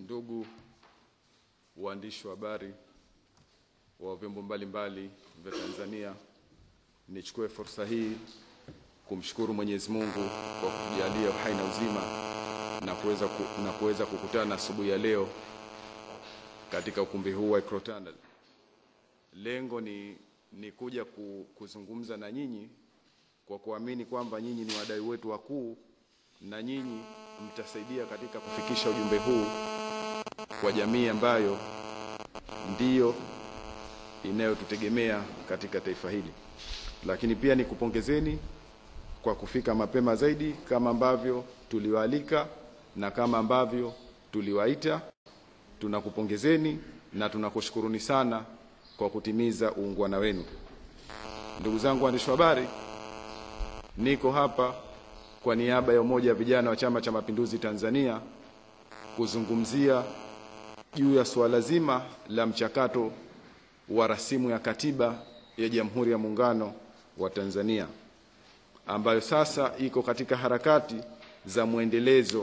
Ndugu waandishi wa habari wa vyombo mbalimbali vya Tanzania, nichukue fursa hii kumshukuru Mwenyezi Mungu kwa kutujalia uhai na uzima na kuweza kukutana asubuhi ya leo katika ukumbi huu wa Ekrotanda. Lengo ni kuja kuzungumza na nyinyi kwa kuamini kwamba nyinyi ni wadai wetu wakuu na nyinyi mtasaidia katika kufikisha ujumbe huu kwa jamii ambayo ndiyo inayotutegemea katika taifa hili. Lakini pia nikupongezeni kwa kufika mapema zaidi kama ambavyo tuliwaalika na kama ambavyo tuliwaita. Tunakupongezeni na tunakushukuruni sana kwa kutimiza uungwana wenu. Ndugu zangu waandishi wa habari, niko hapa kwa niaba ya Umoja wa Vijana wa Chama cha Mapinduzi Tanzania kuzungumzia juu ya suala zima la mchakato wa rasimu ya katiba ya Jamhuri ya Muungano wa Tanzania ambayo sasa iko katika harakati za muendelezo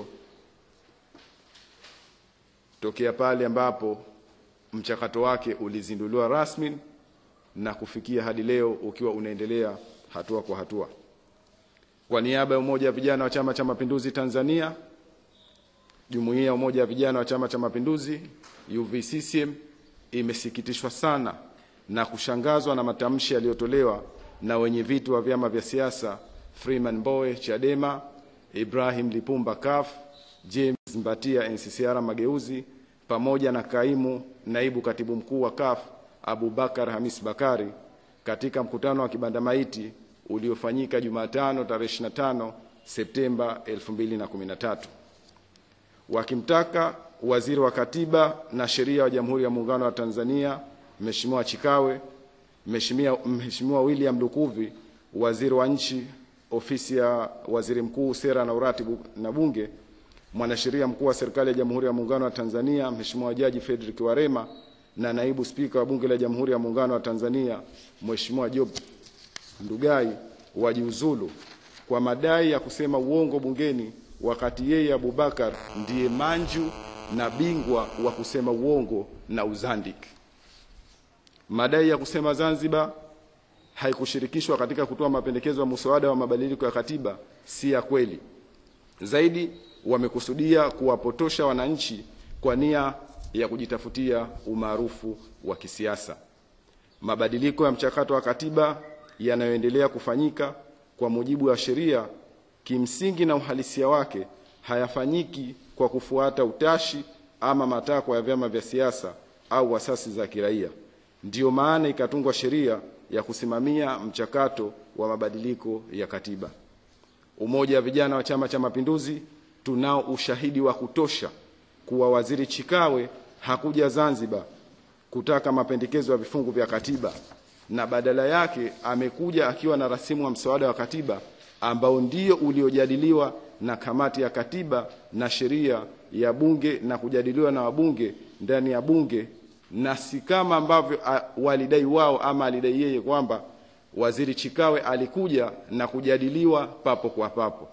tokea pale ambapo mchakato wake ulizinduliwa rasmi na kufikia hadi leo ukiwa unaendelea hatua kwa hatua. Kwa niaba ya Umoja wa Vijana wa Chama cha Mapinduzi Tanzania, Jumuiya ya Umoja wa Vijana wa Chama cha Mapinduzi UVCCM imesikitishwa sana na kushangazwa na matamshi yaliyotolewa na wenye viti wa vyama vya siasa Freeman Mbowe Chadema, Ibrahim Lipumba CUF, James Mbatia NCCR Mageuzi, pamoja na naibu katibu mkuu wa CUF Abubakar Hamis Bakari katika mkutano wa kibanda maiti uliofanyika Jumatano tarehe 25 Septemba 2013. Wakimtaka Waziri wa Katiba na Sheria wa Jamhuri ya Muungano wa Tanzania Mheshimiwa Chikawe, Mheshimiwa William Lukuvi, Waziri wa Nchi Ofisi ya Waziri Mkuu Sera na Uratibu na Bunge, Mwanasheria Mkuu wa Serikali ya Jamhuri ya Muungano wa Tanzania Mheshimiwa Jaji Frederick Warema na Naibu Spika wa Bunge la Jamhuri ya Muungano wa Tanzania Mheshimiwa Job Ndugai wajiuzulu kwa madai ya kusema uongo bungeni, wakati yeye Abubakar ndiye manju na bingwa wa kusema uongo na uzandiki. Madai ya kusema Zanzibar haikushirikishwa katika kutoa mapendekezo ya muswada wa mabadiliko ya katiba si ya kweli. Zaidi wamekusudia kuwapotosha wananchi kwa nia ya kujitafutia umaarufu wa kisiasa. Mabadiliko ya mchakato wa katiba yanayoendelea kufanyika kwa mujibu wa sheria kimsingi na uhalisia wake hayafanyiki kwa kufuata utashi ama matakwa ya vyama vya siasa au asasi za kiraia. Ndiyo maana ikatungwa sheria ya kusimamia mchakato wa mabadiliko ya katiba. Umoja wa Vijana wa Chama cha Mapinduzi tunao ushahidi wa kutosha kuwa Waziri Chikawe hakuja Zanzibar kutaka mapendekezo ya vifungu vya katiba, na badala yake amekuja akiwa na rasimu wa mswada wa katiba ambao ndio uliojadiliwa na Kamati ya Katiba na Sheria ya Bunge na kujadiliwa na wabunge ndani ya Bunge, na si kama ambavyo walidai wao ama alidai yeye kwamba Waziri Chikawe alikuja na kujadiliwa papo kwa papo.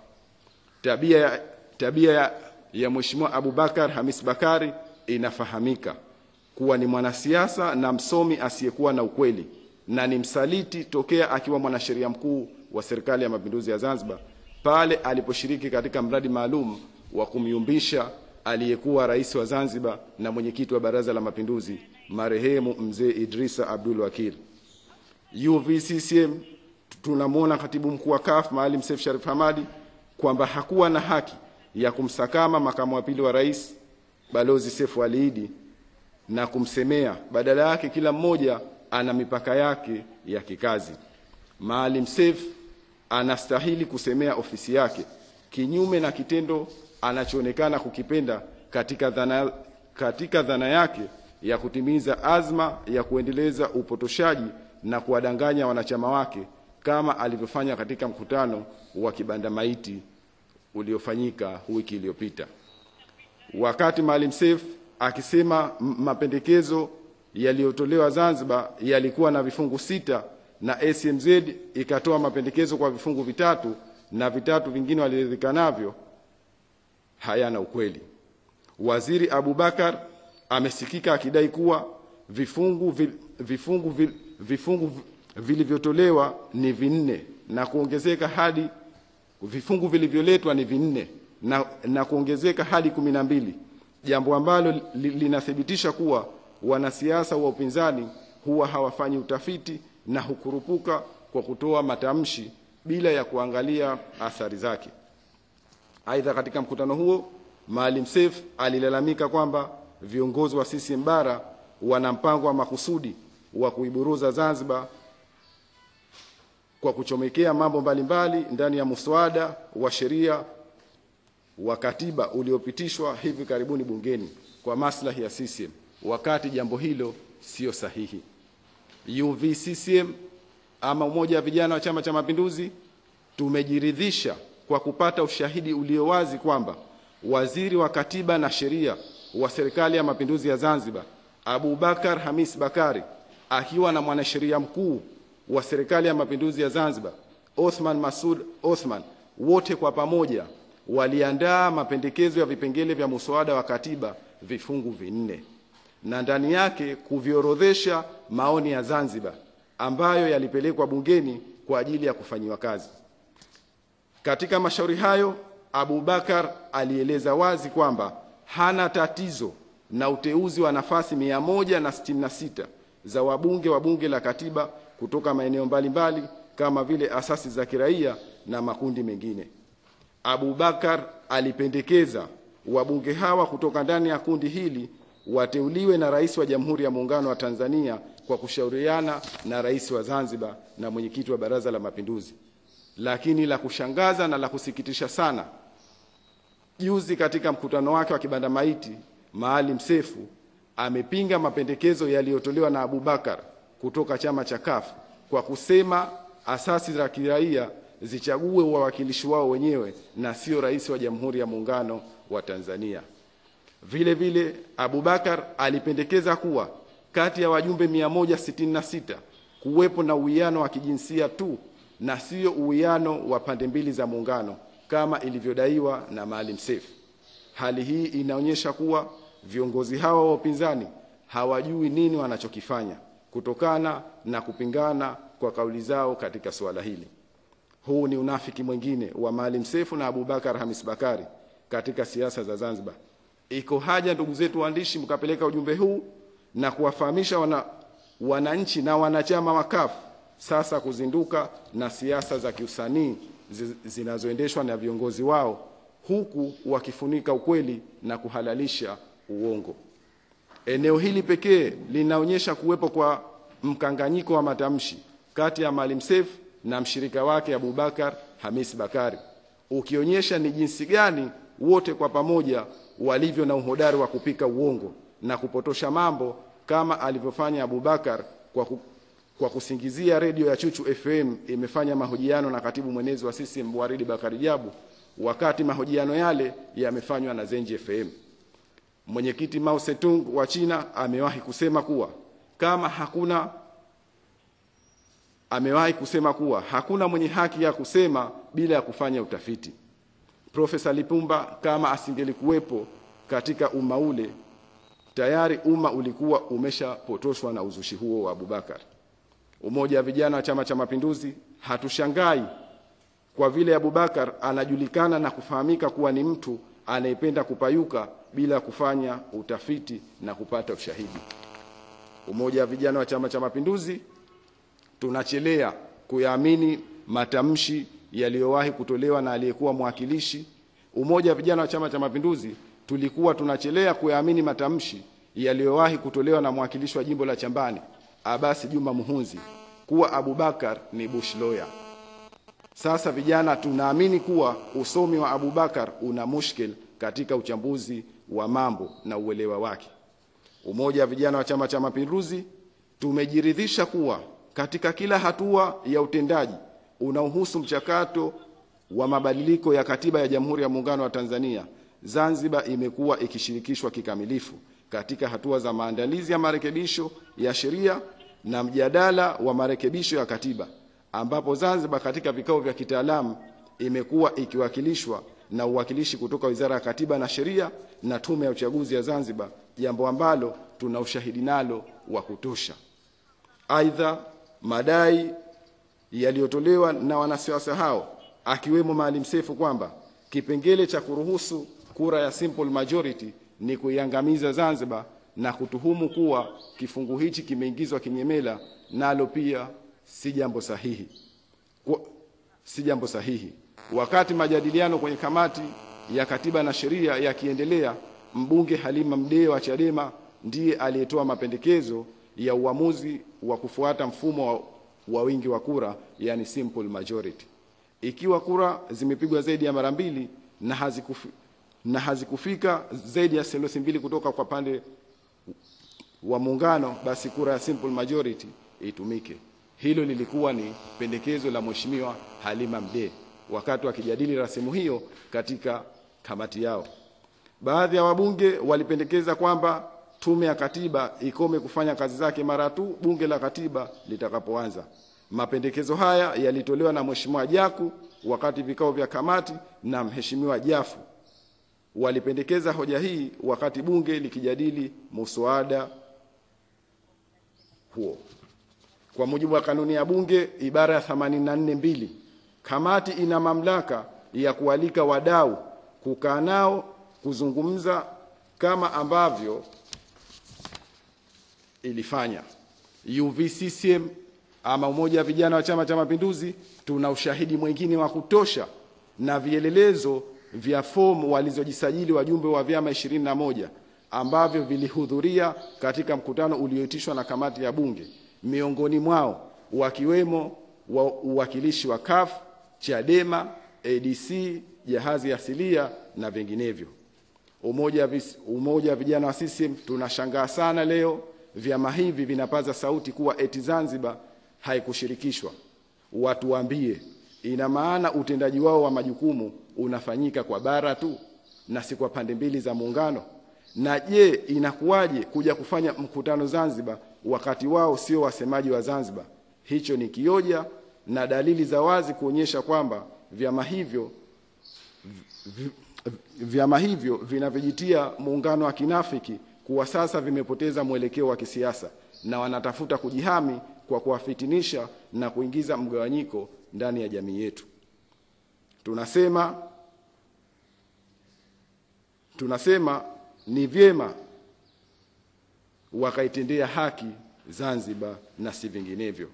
Tabia ya Mheshimiwa Abubakar Hamis Bakari inafahamika kuwa ni mwanasiasa na msomi asiyekuwa na ukweli na ni msaliti tokea akiwa mwanasheria mkuu wa Serikali ya Mapinduzi ya Zanzibar pale aliposhiriki katika mradi maalum wa kumyumbisha aliyekuwa rais wa Zanzibar na mwenyekiti wa Baraza la Mapinduzi marehemu Mzee Idrisa Abdul Wakil. UVCCM tunamwona katibu mkuu wa CUF Maalim Seif Sharif Hamad kwamba hakuwa na haki ya kumsakama makamu wa pili wa rais Balozi Seif Walidi na kumsemea. Badala yake kila mmoja ana mipaka yake ya kikazi. Maalim Seif anastahili kusemea ofisi yake, kinyume na kitendo anachoonekana kukipenda katika dhana yake ya kutimiza azma ya kuendeleza upotoshaji na kuwadanganya wanachama wake kama alivyofanya katika mkutano wa kibanda maiti uliofanyika wiki iliyopita. Wakati Maalim Seif akisema mapendekezo yaliyotolewa Zanzibar yalikuwa na vifungu 6 na SMZ ikatoa mapendekezo kwa vifungu 3 na 3 vingine waliridhika navyo, hayana ukweli. Waziri Abubakar amesikika akidai kuwa vifungu vilivyotolewa ni 4 na kuongezeka hadi vifungu vilivyoletwa ni 4 na kuongezeka hadi 12, jambo ambalo linathibitisha kuwa wanasiasa wa upinzani huwa hawafanyi utafiti na hukurupuka kwa kutoa matamshi bila ya kuangalia athari zake. Aidha, katika mkutano huo Maalim Seif alilalamika kwamba viongozi wa CCM bara wana mpango wa makusudi wa kuiburuza Zanzibar kwa kuchomekea mambo mbalimbali ndani ya muswada wa sheria wa katiba uliopitishwa hivi karibuni bungeni kwa maslahi ya CCM, wakati jambo hilo sio sahihi. UVCCM ama Umoja wa Vijana wa Chama cha Mapinduzi tumejiridhisha kwa kupata ushahidi ulio wazi kwamba Waziri wa Katiba na Sheria wa Serikali ya Mapinduzi ya Zanzibar, Abubakar Hamis Bakari, akiwa na mwanasheria mkuu wa Serikali ya Mapinduzi ya Zanzibar, Othman Masoud Othman, wote kwa pamoja waliandaa mapendekezo ya vipengele vya muswada wa katiba vifungu 4 na ndani yake kuviorodhesha maoni ya Zanzibar ambayo yalipelekwa bungeni kwa ajili ya kufanyiwa kazi. Katika mashauri hayo, Abubakar alieleza wazi kwamba hana tatizo na uteuzi wa nafasi 166 za wabunge wa bunge la katiba kutoka maeneo mbalimbali kama vile asasi za kiraia na makundi mengine. Abubakar alipendekeza wabunge hawa kutoka ndani ya kundi hili wateuliwe na Rais wa Jamhuri ya Muungano wa Tanzania kwa kushauriana na Rais wa Zanzibar na mwenyekiti wa Baraza la Mapinduzi. Lakini la kushangaza na la kusikitisha sana, juzi katika mkutano wake wa kibanda maiti, Maalim Seif amepinga mapendekezo yaliyotolewa na Abubakar kutoka chama cha CUF kwa kusema asasi za kiraia zichague wawakilishi wao wenyewe na sio Rais wa Jamhuri ya Muungano wa Tanzania. Vile vile Abubakar alipendekeza kuwa kati ya wajumbe 166 kuwepo na uwiano wa kijinsia tu na sio uwiano wa pande mbili za muungano kama ilivyodaiwa na Maalim Seif. Hali hii inaonyesha kuwa viongozi hawa wa upinzani hawajui nini wanachokifanya kutokana na kupingana kwa kauli zao katika suala hili. Huu ni unafiki mwingine wa Maalim Seif na Abubakar Hamis Bakari katika siasa za Zanzibar. Iko haja, ndugu zetu waandishi, mkapeleka ujumbe huu na kuwafahamisha wananchi na wanachama wa CUF sasa kuzinduka na siasa za kiusanii zinazoendeshwa na viongozi wao, huku wakifunika ukweli na kuhalalisha uongo. Eneo hili pekee linaonyesha kuwepo kwa mkanganyiko wa matamshi kati ya Maalim Seif na mshirika wake Abubakar Hamis Bakari, ukionyesha ni jinsi gani wote kwa pamoja walivyo na uhodari wa kupika uongo na kupotosha mambo, kama alivyofanya Abubakar kwa kusingizia redio ya Chuchu FM imefanya mahojiano na katibu mwenezi wa CCM Waridi Bakari Jabu, wakati mahojiano yale yamefanywa na Zenji FM. Mwenyekiti Mao Zedong wa China amewahi kusema kuwa hakuna mwenye haki ya kusema bila ya kufanya utafiti. Profesa Lipumba kama asingelikuwepo katika umma ule, tayari umma ulikuwa umeshapotoshwa na uzushi huo wa Abubakar. Umoja wa Vijana wa Chama cha Mapinduzi hatushangai kwa vile Abubakar anajulikana na kufahamika kuwa ni mtu anayependa kupayuka bila kufanya utafiti na kupata ushahidi. Umoja wa Vijana wa Chama cha Mapinduzi tunachelea kuyaamini matamshi yaliyowahi kutolewa na aliyekuwa mwakilishi. Umoja wa Vijana wa Chama cha Mapinduzi tulikuwa tunachelea kuyaamini matamshi yaliyowahi kutolewa na mwakilishi wa jimbo la Chambani Abasi Juma Muhunzi kuwa Abubakar ni bush lawyer. Sasa vijana tunaamini kuwa usomi wa Abubakar una mushkil katika uchambuzi wa mambo na uelewa wake. Umoja wa Vijana wa Chama cha Mapinduzi tumejiridhisha kuwa katika kila hatua ya utendaji unaohusu mchakato wa mabadiliko ya katiba ya Jamhuri ya Muungano wa Tanzania, Zanzibar imekuwa ikishirikishwa kikamilifu katika hatua za maandalizi ya marekebisho ya sheria na mjadala wa marekebisho ya katiba, ambapo Zanzibar katika vikao vya kitaalamu imekuwa ikiwakilishwa na uwakilishi kutoka Wizara ya Katiba na Sheria na Tume ya Uchaguzi ya Zanzibar, jambo ambalo tuna ushahidi nalo wa kutosha. Aidha, madai yaliyotolewa na wanasiasa hao akiwemo Maalim Seif kwamba kipengele cha kuruhusu kura ya simple majority ni kuiangamiza Zanzibar na kutuhumu kuwa kifungu hichi kimeingizwa kinyemela, nalo pia si jambo sahihi. Wakati majadiliano kwenye kamati ya Katiba na Sheria yakiendelea, mbunge Halima Mdee wa Chadema ndiye aliyetoa mapendekezo ya uamuzi wa kufuata mfumo wa wingi wa kura, yani simple majority. Ikiwa kura zimepigwa zaidi ya mara mbili na hazikufika zaidi ya theluthi mbili kutoka kwa pande wa muungano, basi kura ya simple majority itumike. Hilo lilikuwa ni pendekezo la Mheshimiwa Halima Mdee wakati wakijadili rasimu hiyo katika kamati yao. Baadhi ya wabunge walipendekeza kwamba Tume ya Katiba ikome kufanya kazi zake mara tu bunge la katiba litakapoanza. Mapendekezo haya yalitolewa na Mheshimiwa Jaku wakati vikao vya kamati na Mheshimiwa Jafu walipendekeza hoja hii wakati bunge likijadili muswada huo. Kwa mujibu wa kanuni ya bunge ibara ya 84(2), kamati ina mamlaka ya kualika wadau, kukaa nao, kuzungumza kama ambavyo ilifanya UVCCM ama Umoja wa Vijana wa Chama cha Mapinduzi. Tuna ushahidi mwingine wa kutosha na vielelezo vya fomu walizojisajili wajumbe wa vyama 21 ambavyo vilihudhuria katika mkutano ulioitishwa na kamati ya bunge, miongoni mwao wakiwemo uwakilishi wa CUF, Chadema, ADC, Jahazi Asilia na vinginevyo. Umoja wa Vijana wa CCM tunashangaa sana leo vyama hivi vinapaza sauti kuwa eti Zanzibar haikushirikishwa. Watu waambie, ina maana utendaji wao wa majukumu unafanyika kwa bara tu na si kwa pande mbili za muungano? Na je, inakuwaje kuja kufanya mkutano Zanzibar wakati wao sio wasemaji wa Zanzibar? Hicho ni kioja na dalili za wazi kuonyesha kwamba vyama hivyo vinavyojitia muungano wa kinafiki kuwa sasa vimepoteza mwelekeo wa kisiasa na wanatafuta kujihami kwa kuwafitinisha na kuingiza mgawanyiko ndani ya jamii yetu. Tunasema ni vyema wakaitendea haki Zanzibar na si vinginevyo.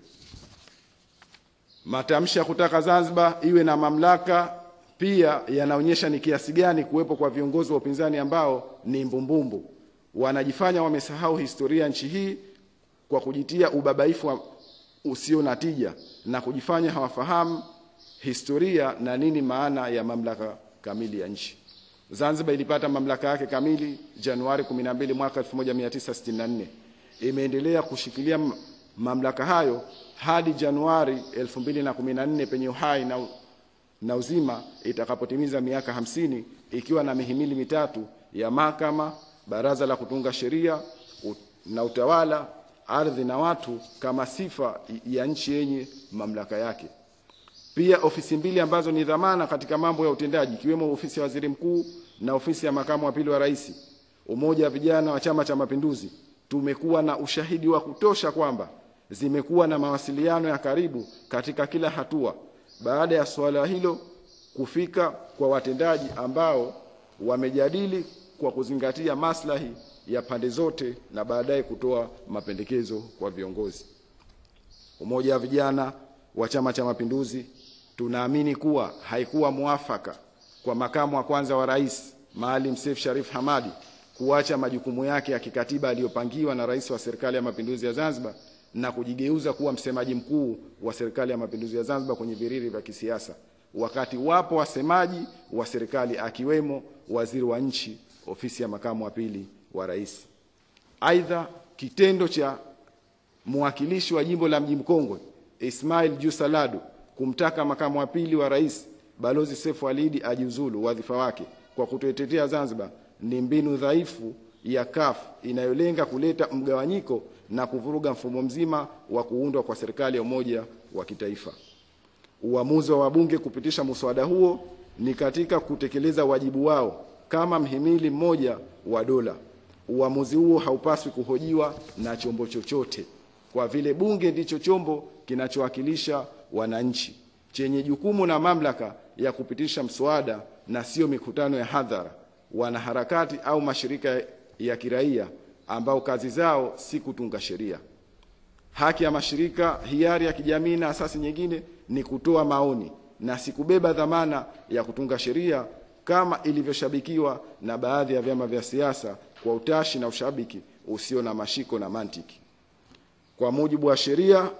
Matamshi ya kutaka Zanzibar iwe na mamlaka pia yanaonyesha ni kiasi gani kuwepo kwa viongozi wa upinzani ambao ni mbumbumbu. Wanajifanya wamesahau historia nchi hii kwa kujitia ubabaifu usio na tija na kujifanya hawafahamu historia na nini maana ya mamlaka kamili ya nchi. Zanzibar ilipata mamlaka yake kamili Januari 12 mwaka 1964. Imeendelea kushikilia mamlaka hayo hadi Januari 2014 penye uhai na uzima itakapotimiza miaka 50, ikiwa na mihimili mitatu ya mahakama, baraza la kutunga sheria na utawala, ardhi na watu kama sifa ya nchi yenye mamlaka yake. Pia ofisi mbili ambazo ni dhamana katika mambo ya utendaji, ikiwemo ofisi ya waziri mkuu na ofisi ya makamu wa pili wa rais. Umoja wa Vijana wa Chama cha Mapinduzi tumekuwa na ushahidi wa kutosha kwamba zimekuwa na mawasiliano ya karibu katika kila hatua baada ya swala hilo kufika kwa watendaji ambao wamejadili kwa kuzingatia maslahi ya pande zote na baadaye kutoa mapendekezo kwa viongozi. Umoja wa Vijana wa Chama cha Mapinduzi tunaamini kuwa haikuwa muafaka kwa makamu wa kwanza wa rais Maalim Seif Sharif Hamad kuacha majukumu yake ya kikatiba aliyopangiwa na Rais wa Serikali ya Mapinduzi ya Zanzibar na kujigeuza kuwa msemaji mkuu wa Serikali ya Mapinduzi ya Zanzibar kwenye viriri vya kisiasa, wakati wapo wasemaji wa serikali akiwemo waziri wa nchi, ofisi ya makamu wa pili wa rais. Aidha, kitendo cha mwakilishi wa jimbo la Mji Mkongwe Ismail Jusaladu kumtaka makamu wa pili wa rais Balozi Seif Walidi ajiuzulu wadhifa wake kwa kutoitetea Zanzibar ni mbinu dhaifu ya CUF inayolenga kuleta mgawanyiko na kuvuruga mfumo mzima wa kuundwa kwa serikali ya umoja wa kitaifa. Uamuzi wa wabunge kupitisha muswada huo ni katika kutekeleza wajibu wao kama mhimili mmoja wa dola. Uamuzi huo haupaswi kuhojiwa na chombo chochote, kwa vile bunge ndicho chombo kinachowakilisha wananchi, chenye jukumu na mamlaka ya kupitisha mswada na sio mikutano ya hadhara, wanaharakati au mashirika ya kiraia ambao kazi zao si kutunga sheria. Haki ya mashirika, hiari ya kijamii na asasi nyingine ni kutoa maoni na si kubeba dhamana ya kutunga sheria kama ilivyoshabikiwa na baadhi ya vyama vya siasa kwa utashi na ushabiki usio na mashiko na mantiki. Kwa mujibu wa sheria,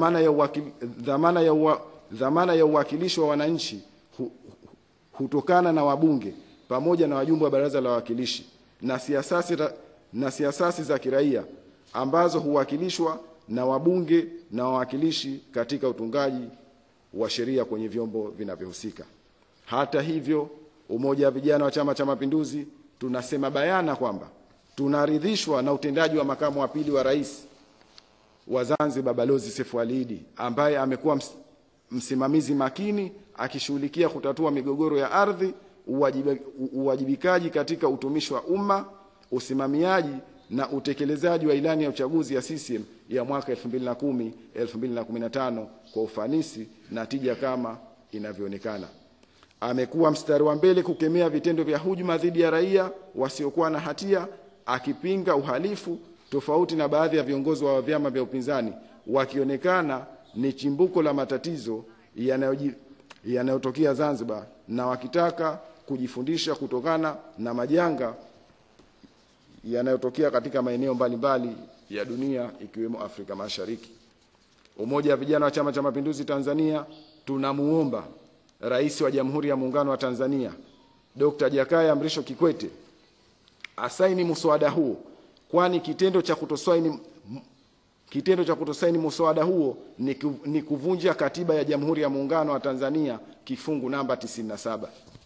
dhamana ya uwakilishi wa wananchi hutokana na wabunge pamoja na wajumbe wa baraza la wawakilishi na siasasi za kiraia ambazo huwakilishwa na wabunge na wawakilishi katika utungaji wa sheria kwenye vyombo vinavyohusika. Hata hivyo, Umoja wa Vijana wa Chama cha Mapinduzi tunasema bayana kwamba tunaridhishwa na utendaji wa makamu wa pili wa rais wa Zanzibar Balozi Seif Ali Iddi, ambaye amekuwa msimamizi makini akishughulikia kutatua migogoro ya ardhi, uwajibikaji katika utumishi wa umma, usimamiaji na utekelezaji wa ilani ya uchaguzi ya CCM ya mwaka 2010-2015 kwa ufanisi na tija kama inavyoonekana. Amekuwa mstari wa mbele kukemea vitendo vya hujuma dhidi ya raia wasiokuwa na hatia, akipinga uhalifu, tofauti na baadhi ya viongozi wa vyama vya upinzani wakionekana ni chimbuko la matatizo yanayotokea Zanzibar, na wakitaka kujifundisha kutokana na majanga yanayotokea katika maeneo mbalimbali ya dunia ikiwemo Afrika Mashariki. Umoja wa Vijana wa Chama cha Mapinduzi Tanzania tunamuomba Rais wa Jamhuri ya Muungano wa Tanzania Dr. Jakaya Mrisho Kikwete asaini muswada huo, kwani kitendo cha kutosaini muswada huo ni kuvunja katiba ya Jamhuri ya Muungano wa Tanzania kifungu namba 97.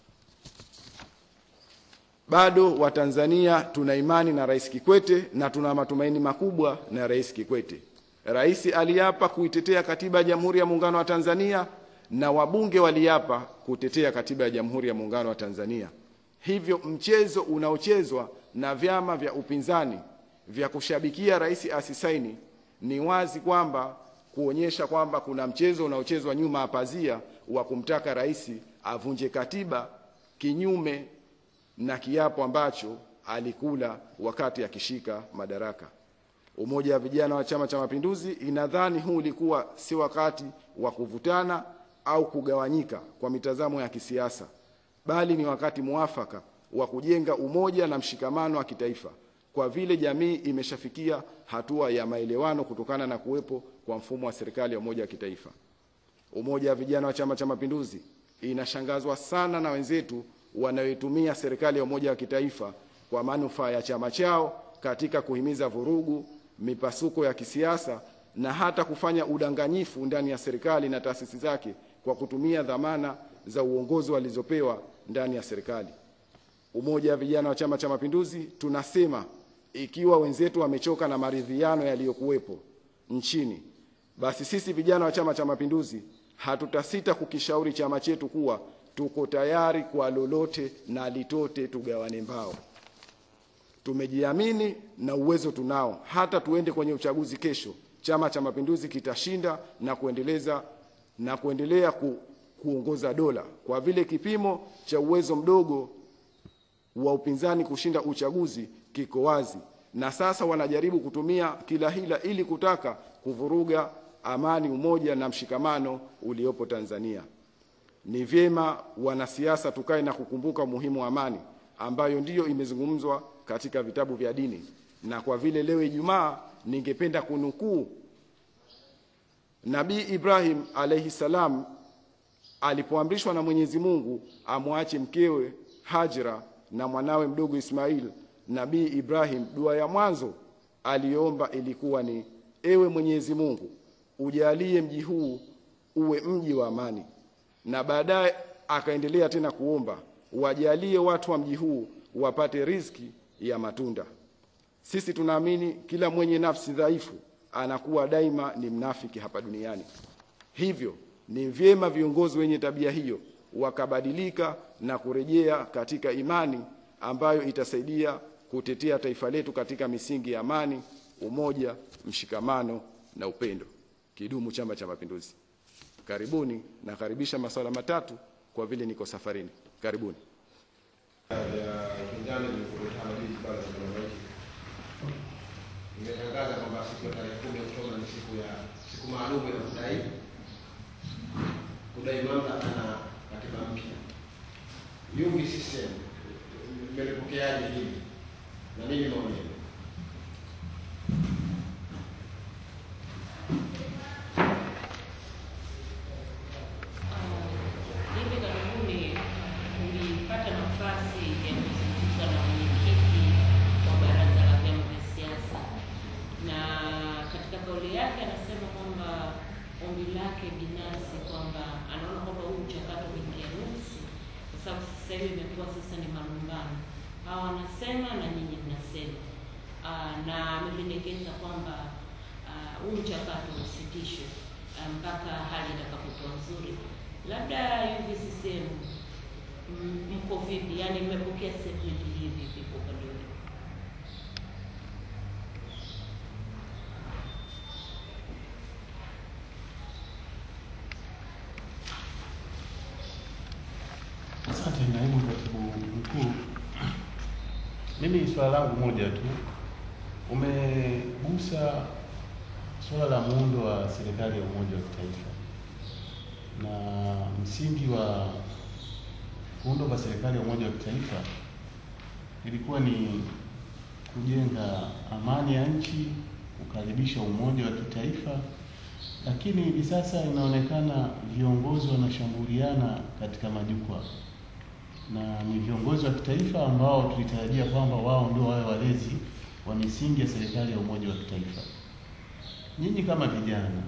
Bado Watanzania tuna imani na Rais Kikwete na tuna matumaini makubwa na Rais Kikwete. Rais aliapa kuitetea katiba ya Jamhuri ya Muungano wa Tanzania na wabunge waliapa kutetea katiba ya Jamhuri ya Muungano wa Tanzania. Hivyo mchezo unaochezwa na vyama vya upinzani vya kushabikia rais asisaini ni wazi kwamba kuonyesha kwamba kuna mchezo unaochezwa nyuma ya pazia wa kumtaka rais avunje katiba kinyume na kiapo ambacho alikula wakati akishika madaraka. Umoja wa Vijana wa Chama cha Mapinduzi inadhani huu ulikuwa si wakati wa kuvutana au kugawanyika kwa mitazamo ya kisiasa, bali ni wakati muafaka wa kujenga umoja na mshikamano wa kitaifa, kwa vile jamii imeshafikia hatua ya maelewano kutokana na kuwepo kwa mfumo wa serikali ya umoja wa kitaifa. Umoja wa Vijana wa Chama cha Mapinduzi inashangazwa sana na wenzetu wanaoitumia serikali ya umoja wa kitaifa kwa manufaa ya chama chao katika kuhimiza vurugu, mipasuko ya kisiasa na hata kufanya udanganyifu ndani ya serikali na taasisi zake kwa kutumia dhamana za uongozi walizopewa ndani ya serikali. Umoja wa Vijana wa Chama cha Mapinduzi tunasema ikiwa wenzetu wamechoka na maridhiano yaliyokuwepo nchini, basi sisi vijana wa Chama cha Mapinduzi hatutasita kukishauri chama chetu kuwa tuko tayari kwa lolote na litote tugawane mbao. Tumejiamini na uwezo tunao, hata tuende kwenye uchaguzi kesho, Chama cha Mapinduzi kitashinda na kuendelea kuongoza dola, kwa vile kipimo cha uwezo mdogo wa upinzani kushinda uchaguzi kiko wazi, na sasa wanajaribu kutumia kila hila ili kutaka kuvuruga amani, umoja na mshikamano uliopo Tanzania. Ni vyema wanasiasa tukae na kukumbuka umuhimu wa amani ambayo ndiyo imezungumzwa katika vitabu vya dini, na kwa vile leo Ijumaa ningependa kunukuu Nabii Ibrahim alayhi salam alipoamrishwa na Mwenyezi Mungu amwache mkewe Hajra na mwanawe mdogo Ismail. Nabii Ibrahim dua ya mwanzo aliomba ilikuwa ni: ewe Mwenyezi Mungu, ujalie mji huu uwe mji wa amani. Na baadaye akaendelea tena kuomba, wajalie watu wa mji huu wapate riziki ya matunda. Sisi tunaamini kila mwenye nafsi dhaifu anakuwa daima ni mnafiki hapa duniani. Hivyo ni vyema viongozi wenye tabia hiyo wakabadilika na kurejea katika imani ambayo itasaidia kutetea taifa letu katika misingi ya amani, umoja, mshikamano na upendo. Kidumu Chama cha Mapinduzi! Karibuni, nakaribisha masuala matatu kwa vile niko safarini. Karibuni. Nimetangaza kwamba siku ya tarehe 10 Oktoba ni siku maalum ya kudai mamlaka na katiba mpya. UVCCM mmelipokeaje hili na nini maoni yenu? Hivi karibuni tulipata nafasi ya kuzungumza na mwenyekiti wa baraza la vyama vya siasa, na katika kauli yake anasema kwamba ombi lake binafsi kwamba anaona kwamba huu mchakato uingia nuksi, kwa sababu sasa hivi imekuwa sasa ni malumbano, hao wanasema na nyinyi mnasema, na amependekeza kwamba huu mchakato usitishwe mpaka hali itakapokuwa nzuri. Labda UVCCM mko vipi? Yani mmepokea statement hii vipi kwa upande wenu? Asante naibu katibu mkuu. Mimi swala langu moja tu, umegusa swala la muundo wa serikali ya umoja wa kitaifa, na msingi wa muundo wa serikali ya umoja wa kitaifa ilikuwa ni kujenga amani ya nchi, kukaribisha umoja wa kitaifa, lakini hivi sasa inaonekana viongozi wanashambuliana katika majukwaa, na ni viongozi wa kitaifa ambao tulitarajia kwamba wao ndio wawe walezi wa misingi ya serikali ya umoja wa kitaifa. Nyinyi kama vijana,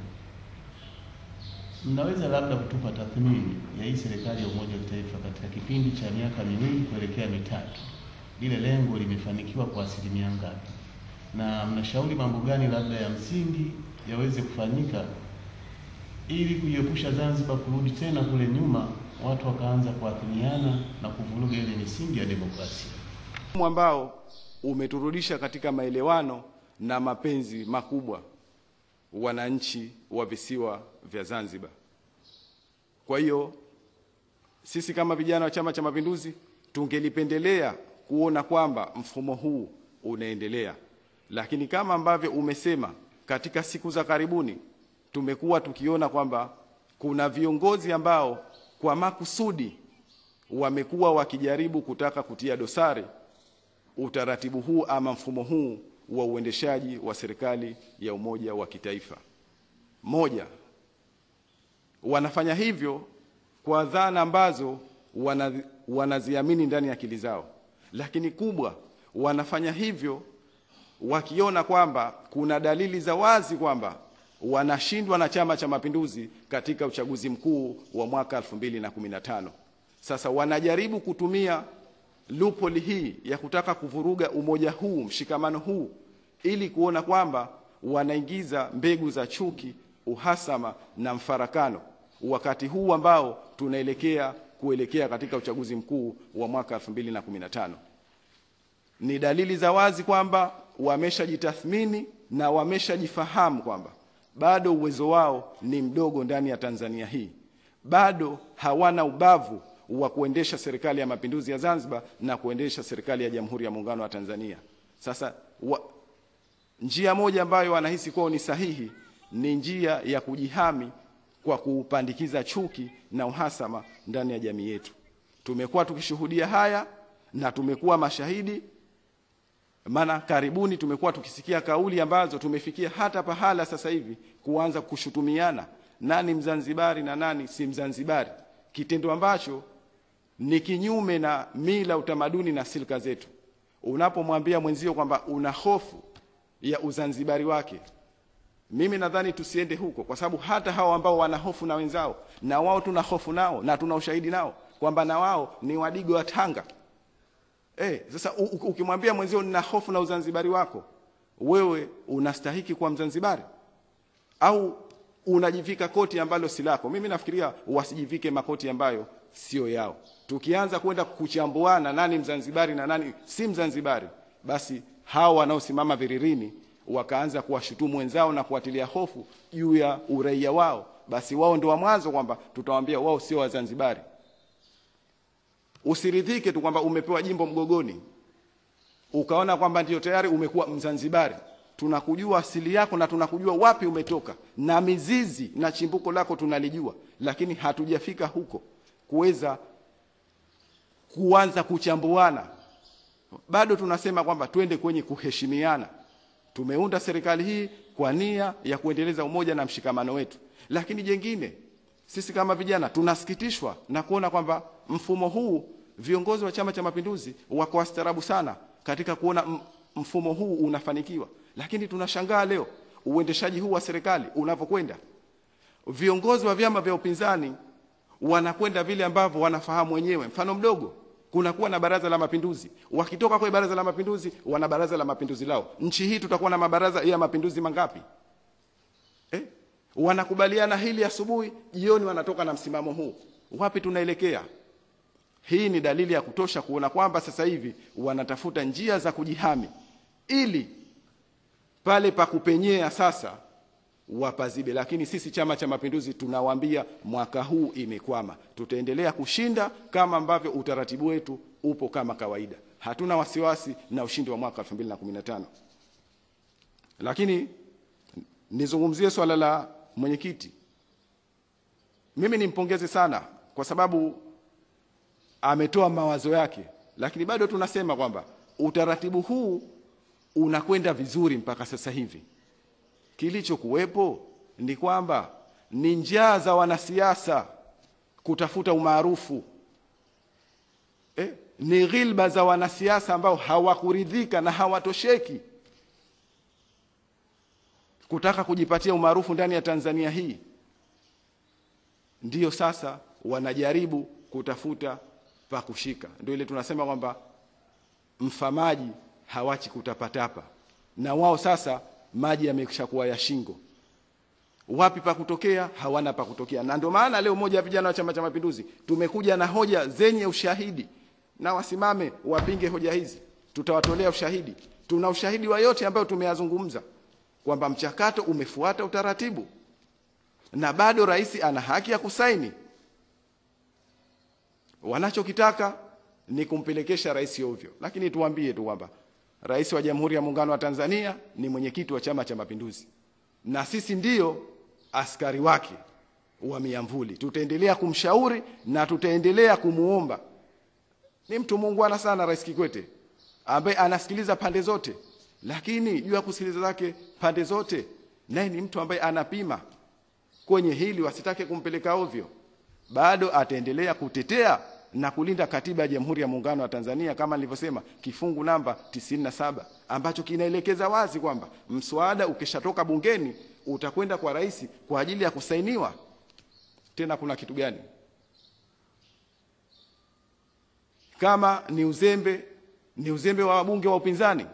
mnaweza labda kutupa tathmini ya hii serikali ya umoja wa kitaifa katika kipindi cha miaka 2 kuelekea 3, ile lengo limefanikiwa kwa asilimia ngapi, na mnashauri mambo gani labda ya msingi yaweze kufanyika ili kuiepusha Zanzibar kurudi tena kule nyuma, watu wakaanza kuathiriana na kuvuruga ile misingi ya demokrasia ambao umeturudisha katika maelewano na mapenzi makubwa wananchi wa visiwa vya Zanzibar. Kwa hiyo sisi kama vijana wa Chama cha Mapinduzi tungelipendelea kuona kwamba mfumo huu unaendelea, lakini kama ambavyo umesema, katika siku za karibuni tumekuwa tukiona kwamba kuna viongozi ambao kwa makusudi wamekuwa wakijaribu kutaka kutia dosari utaratibu huu ama mfumo huu wa uendeshaji wa serikali ya umoja wa kitaifa. Moja, wanafanya hivyo kwa dhana ambazo wanaziamini ndani ya akili zao, lakini kubwa, wanafanya hivyo wakiona kwamba kuna dalili za wazi kwamba wanashindwa na Chama cha Mapinduzi katika uchaguzi mkuu wa mwaka 2015. Sasa wanajaribu kutumia loophole hii ya kutaka kuvuruga umoja huu, mshikamano huu, ili kuona kwamba wanaingiza mbegu za chuki, uhasama na mfarakano wakati huu ambao kuelekea katika uchaguzi mkuu wa mwaka 2015. Ni dalili za wazi kwamba wameshajitathmini na wameshajifahamu kwamba bado uwezo wao ni mdogo ndani ya Tanzania hii. Bado hawana ubavu wa kuendesha serikali ya mapinduzi ya Zanzibar na kuendesha serikali ya Jamhuri ya Muungano wa Tanzania. Sasa njia moja ambayo wanahisi kwao ni sahihi ni njia ya kujihami kwa kupandikiza chuki na uhasama ndani ya jamii yetu. Tumekuwa tukishuhudia haya na tumekuwa mashahidi, maana karibuni tumekuwa tukisikia kauli ambazo tumefikia hata pahala sasa hivi kuanza kushutumiana nani Mzanzibari na nani si Mzanzibari, kitendo ambacho ni kinyume na mila, utamaduni na silka zetu. Unapomwambia mwenzio kwamba una hofu ya uzanzibari wake, mimi nadhani tusiende huko, kwa sababu hata hao ambao wana hofu na wenzao, na wao tuna hofu nao na tuna ushahidi nao kwamba na wao ni Wadigo wa Tanga. Sasa ukimwambia mwenzio nina hofu na uzanzibari wako, wewe unastahiki kuwa Mzanzibari au unajivika koti ambalo si lako? Mimi nafikiria wasijivike makoti ambayo sio yao. Tukianza kwenda kuchambuana nani Mzanzibari na nani si Mzanzibari, basi hao wanaosimama viririni wakaanza kuwashutumu wenzao na kuwatilia hofu juu ya uraia wao, basi wao ndio wa mwanzo kwamba tutawaambia wao sio Wazanzibari. Usiridhike tu kwamba umepewa jimbo Mgogoni ukaona kwamba ndio tayari umekuwa Mzanzibari. Tunakujua asili yako na tunakujua wapi umetoka na mizizi na chimbuko lako tunalijua, lakini hatujafika huko kuweza kuanza kuchambuana. Bado tunasema kwamba twende kwenye kuheshimiana. Tumeunda serikali hii kwa nia ya kuendeleza umoja na mshikamano wetu. Lakini jengine, sisi kama vijana tunasikitishwa na kuona kwamba mfumo huu, viongozi wa Chama cha Mapinduzi wako wastaarabu sana katika kuona mfumo huu unafanikiwa. Lakini tunashangaa leo uendeshaji huu wa serikali unavyokwenda. Viongozi wa vyama vya upinzani wanakwenda vile ambavyo wanafahamu wenyewe. Mfano mdogo, kunakuwa na Baraza la Mapinduzi. Wakitoka kwa Baraza la Mapinduzi, wana Baraza la Mapinduzi lao. Nchi hii tutakuwa na mabaraza ya mapinduzi mangapi? Wanakubaliana hili asubuhi, jioni wanatoka na msimamo huu. Wapi tunaelekea? Hii ni dalili ya kutosha kuona kwamba sasa hivi wanatafuta njia za kujihami ili pale pa kupenyea sasa wapazibe. Lakini sisi Chama cha Mapinduzi tunawaambia mwaka huu imekwama. Tutaendelea kushinda kama ambavyo utaratibu wetu upo kama kawaida. Hatuna wasiwasi na ushindi wa mwaka 2015. Lakini nizungumzie swala la mwenyekiti. Mimi nimpongeze sana kwa sababu ametoa mawazo yake, lakini bado tunasema kwamba utaratibu huu unakwenda vizuri mpaka sasa hivi. Kilichokuwepo ni kwamba ni njaa za wanasiasa kutafuta umaarufu. Ni ghilba za wanasiasa ambao hawakuridhika na hawatosheki kutaka kujipatia umaarufu ndani ya Tanzania hii. Ndiyo sasa wanajaribu kutafuta pa kushika. Ndio ile tunasema kwamba mfamaji hawachi kutapatapa. Na wao sasa maji yameshakuwa ya shingo. Wapi pa kutokea? Hawana pa kutokea. Na ndio maana leo moja ya vijana wa Chama cha Mapinduzi tumekuja na hoja zenye ushahidi, na wasimame wapinge hoja hizi. Tutawatolea ushahidi. Tuna ushahidi wa yote ambayo tumeyazungumza kwamba mchakato umefuata utaratibu na bado rais ana haki ya kusaini. Wanachokitaka ni kumpelekesha rais ovyo. Lakini tuambie tu kwamba Rais wa Jamhuri ya Muungano wa Tanzania ni mwenyekiti wa Chama cha Mapinduzi, na sisi ndio askari wake wa miamvuli. Tutaendelea kumshauri na tutaendelea kumuomba. Ni mtu muungwana sana Rais Kikwete, ambaye anasikiliza pande zote, lakini juu ya kusikiliza zake pande zote, naye ni mtu ambaye anapima kwenye hili wasitake kumpeleka ovyo. Bado ataendelea kutetea na kulinda katiba ya Jamhuri ya Muungano wa Tanzania kama nilivyosema, kifungu namba 97 ambacho kinaelekeza wazi kwamba mswada ukishatoka bungeni utakwenda kwa rais kwa ajili ya kusainiwa. Tena kuna kitu gani? Kama ni uzembe wa wabunge wa upinzani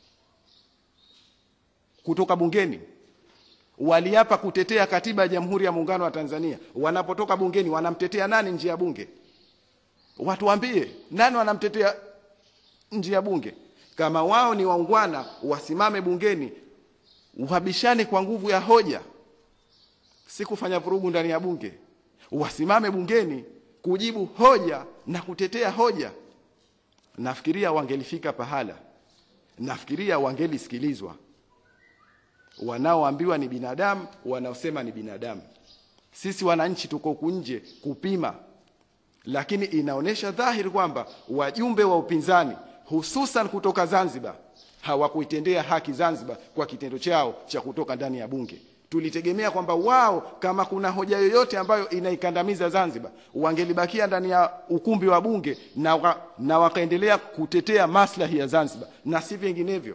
kutoka bungeni, waliapa kutetea katiba ya Jamhuri ya Muungano wa Tanzania. Wanapotoka bungeni wanamtetea nani nje ya bunge? Watu waambie nani wanamtetea nje ya bunge? Kama wao ni waungwana, wasimame bungeni wabishane kwa nguvu ya hoja, si kufanya vurugu ndani ya bunge. Wasimame bungeni kujibu hoja na kutetea hoja. Nafikiria wangelifika pahala, nafikiria wangelisikilizwa. Wanaoambiwa ni binadamu, wanaosema ni binadamu. Sisi wananchi tuko huku nje kupima, lakini inaonesha dhahiri kwamba wajumbe wa upinzani hususan kutoka Zanzibar hawakuitendea haki Zanzibar kwa kitendo chao cha kutoka ndani ya bunge. Tulitegemea kwamba wao kama kuna hoja yoyote ambayo inaikandamiza Zanzibar wangelibakia ndani ya ukumbi wa bunge na wakaendelea kutetea maslahi ya Zanzibar na si vinginevyo.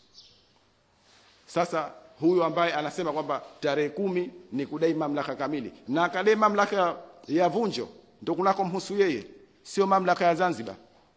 Sasa huyu ambaye anasema kwamba tarehe 10 ni kudai mamlaka kamili, na akadai mamlaka ya Vunjo ndio kunakomhusu yeye, sio mamlaka ya Zanzibar.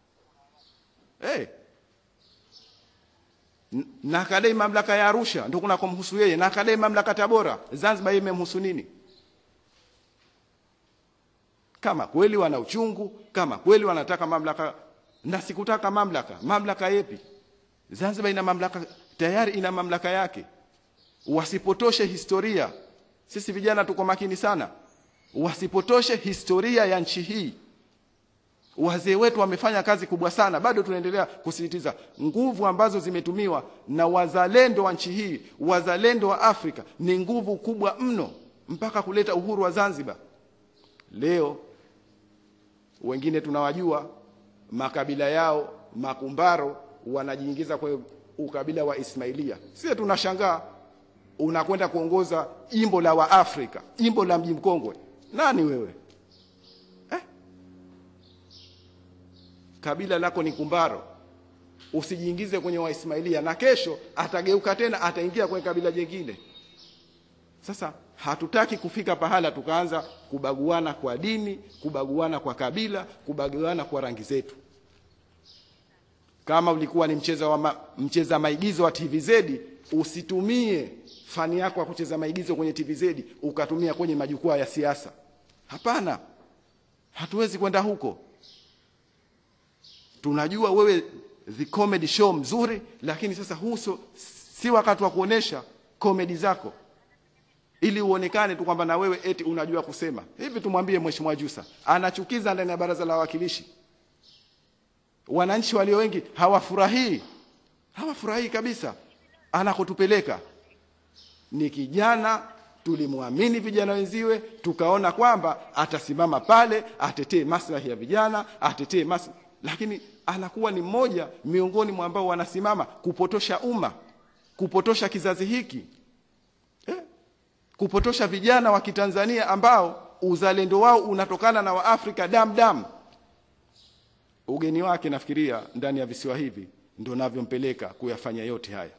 Na akadai mamlaka ya Arusha ndio kunakomhusu yeye, na akadai mamlaka Tabora. Zanzibar imemhusu nini? Kama kweli wana uchungu, kama kweli wanataka mamlaka, na sikutaka mamlaka yepi? Zanzibar ina mamlaka tayari, ina mamlaka yake. Wasipotoshe historia. Sisi vijana tuko makini sana. Wasipotoshe historia ya nchi hii. Wazee wetu wamefanya kazi kubwa sana, bado tunaendelea kusisitiza nguvu ambazo zimetumiwa na wazalendo wa nchi hii, wazalendo wa Afrika, ni nguvu kubwa mno mpaka kuleta uhuru wa Zanzibar. Leo wengine tunawajua makabila yao, makumbaro, wanajiingiza kwa ukabila wa Ismailia. Sisi tunashangaa, unakwenda kuongoza jimbo la wa Afrika, jimbo la Mji Mkongwe. Nani wewe? Kabila lako ni kumbaro, usijiingize kwenye wa Ismailia, na kesho atageuka tena ataingia kwenye kabila jingine. Sasa hatutaki kufika pahala tukaanza kubaguana kwa dini, kubaguana kwa kabila, kubaguana kwa rangi zetu. Kama ulikuwa ni mcheza maigizo wa TVZ, usitumie fani yako ya kucheza maigizo kwenye TVZ ukatumia kwenye majukwaa ya siasa. Hapana, hatuwezi kwenda huko. Tunajua wewe the comedy show mzuri, lakini sasa huso si wakati wa kuonesha comedy zako ili uonekane tu kwamba na wewe eti unajua kusema. Hivi tumwambie Mheshimiwa Jussa, anachukiza ndani ya Baraza la Wawakilishi. Wananchi walio wengi hawafurahii kabisa anakotupeleka. Ni kijana, tulimwamini vijana wenziwe, tukaona kwamba atasimama pale, atetee maslahi ya vijana, atetee lakini anakuwa ni mmoja miongoni mwa ambao wanasimama kupotosha umma, kupotosha kizazi hiki, kupotosha vijana wa Kitanzania ambao uzalendo wao unatokana na Waafrika dam. Ugeni wake nafikiria ndani ya visiwa hivi ndio navyompeleka kuyafanya yote haya.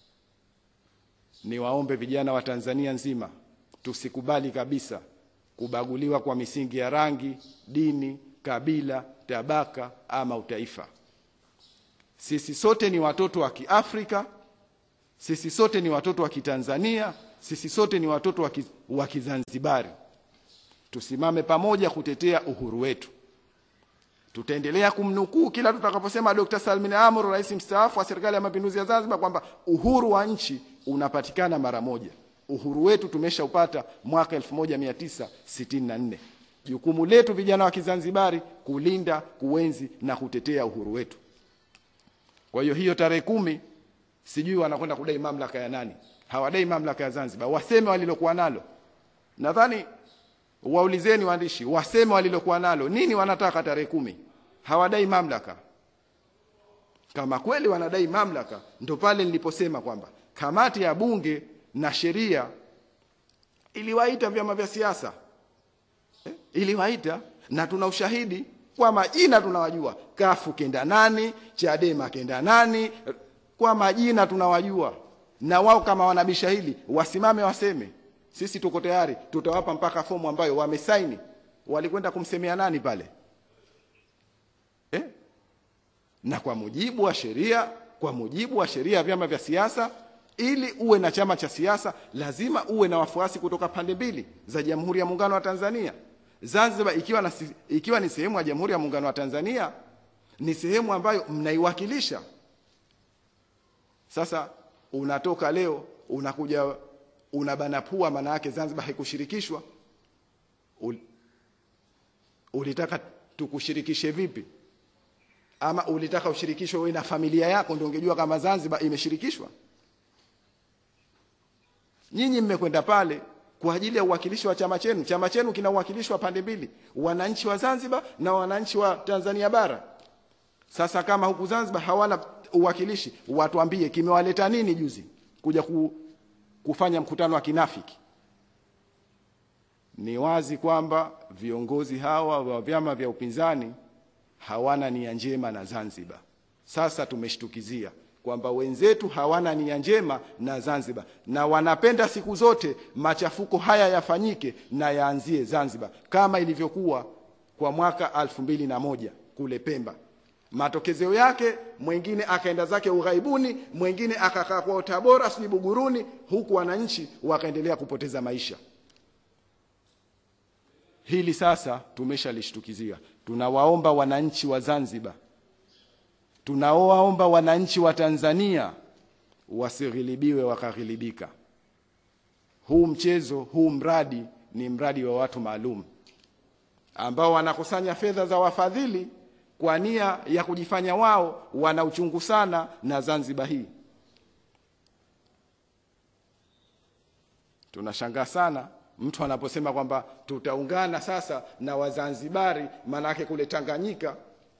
Ni waombe vijana wa Tanzania nzima, tusikubali kabisa kubaguliwa kwa misingi ya rangi, dini, kabila, tabaka ama utaifa. Sisi sote ni watoto wa Kiafrika, sisi sote ni watoto wa Kitanzania, sisi sote ni watoto wa Kizanzibari. Tusimame pamoja kutetea uhuru wetu. Tutaendelea kumnukuu kila tutakaposema Dr. Salmin Amur, rais mstaafu wa serikali ya mapinduzi ya Zanzibar, kwamba uhuru wa nchi unapatikana mara moja. Uhuru wetu tumeshaupata mwaka 1964. Jukumu letu vijana wa Kizanzibari kulinda, kuenzi na kutetea uhuru wetu. Kwa hiyo tarehe 10 sijui wanakwenda kudai mamlaka ya nani. Hawadai mamlaka ya Zanzibar. Waseme walilokuwa nalo. Nadhani waulizeni waandishi, waseme walilokuwa nalo. Nini wanataka tarehe 10? Hawadai mamlaka. Kama kweli wanadai mamlaka, ndo pale niliposema kwamba kamati ya bunge na sheria iliwaita vyama vya siasa. Iliwaita, na tuna ushahidi kwa majina tunawajua. Kafu kenda nani, Chadema kenda nani, kwa majina tunawajua. Na wao kama wanabisha hili wasimame waseme. Sisi tuko tayari, tutawapa mpaka fomu ambayo wamesaini. Walikwenda kumsemea nani pale? Na kwa mujibu wa sheria vyama vya siasa, ili uwe na chama cha siasa lazima uwe na wafuasi kutoka pande mbili za Jamhuri ya Muungano wa Tanzania. Zanzibar ikiwa ni sehemu ya Jamhuri ya Muungano wa Tanzania, ni sehemu ambayo mnaiwakilisha. Sasa unatoka leo unakuja unabana pua, maana yake Zanzibar haikushirikishwa. Ulitaka tukushirikishe vipi? Ama ulitaka ushirikishwe wewe na familia yako ndio ungejua kama Zanzibar imeshirikishwa? Nyinyi mmekwenda pale kwa ajili ya uwakilishi wa chama chenu. Chama chenu kina uwakilishi wa pande mbili, wananchi wa Zanzibar na wananchi wa Tanzania bara. Sasa kama huku Zanzibar hawana uwakilishi, watuambie kimewaleta nini juzi kuja kufanya mkutano wa kinafiki? Ni wazi kwamba viongozi hawa wa vyama vya upinzani hawana nia njema na Zanzibar. Sasa tumeshtukizia kwamba wenzetu hawana nia njema na Zanzibar, na wanapenda siku zote machafuko haya yafanyike na yaanzie Zanzibar, kama ilivyokuwa kwa mwaka 2001 kule Pemba. Matokezeo yake mwingine akaenda zake ughaibuni, mwingine akakaa kwa Tabora sijui Buguruni, huku wananchi wakaendelea kupoteza maisha. Hili sasa tumeshalishtukizia. Tunawaomba wananchi wa Zanzibar, tunawaomba wananchi wa Tanzania wasighilibiwe wakaghilibika. Huu mchezo, huu mradi ni mradi wa watu maalum ambao wanakusanya fedha za wafadhili kwa nia ya kujifanya wao wana uchungu sana na Zanzibar hii. Tunashangaa sana mtu anaposema kwamba tutaungana sasa na Wazanzibari, maana yake kule Tanganyika.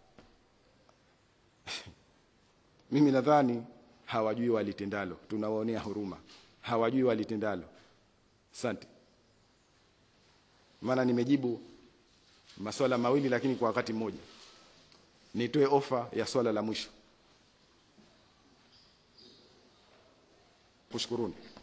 Mimi nadhani hawajui walitendalo, tunawaonea huruma. Hawajui walitendalo. Asante. Maana nimejibu maswala mawili lakini kwa wakati mmoja. Nitoe ofa ya swala la mwisho. Kushukuruni.